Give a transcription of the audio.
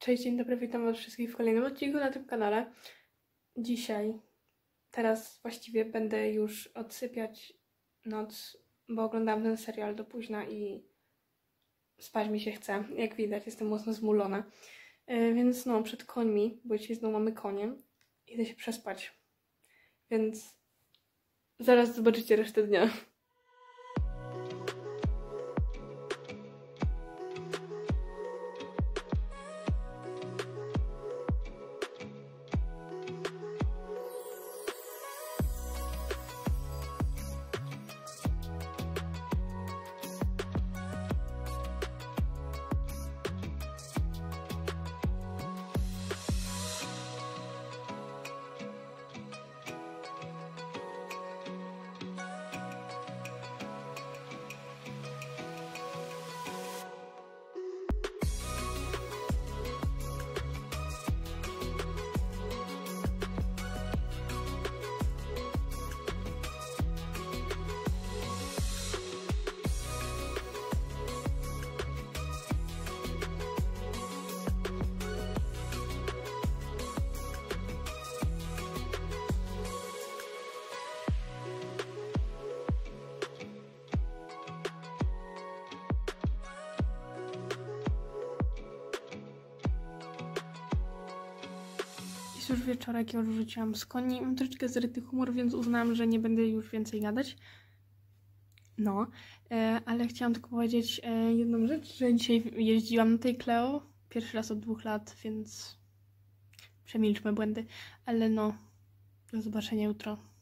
Cześć, dzień dobry, witam was wszystkich w kolejnym odcinku na tym kanale. Teraz właściwie będę już odsypiać noc, bo oglądam ten serial do późna i spać mi się chce. Jak widać, jestem mocno zmulona. Więc no, przed końmi, bo dzisiaj znowu mamy konie, idę się przespać. Więc zaraz zobaczycie resztę dnia. Jest już wieczorek, ja już wróciłam z koni. Mam troszeczkę zryty humor, więc uznałam, że nie będę już więcej gadać. No, ale chciałam tylko powiedzieć jedną rzecz, że dzisiaj jeździłam na tej Clio. Pierwszy raz od 2 lat, więc przemilczmy błędy. Ale no, do zobaczenia jutro.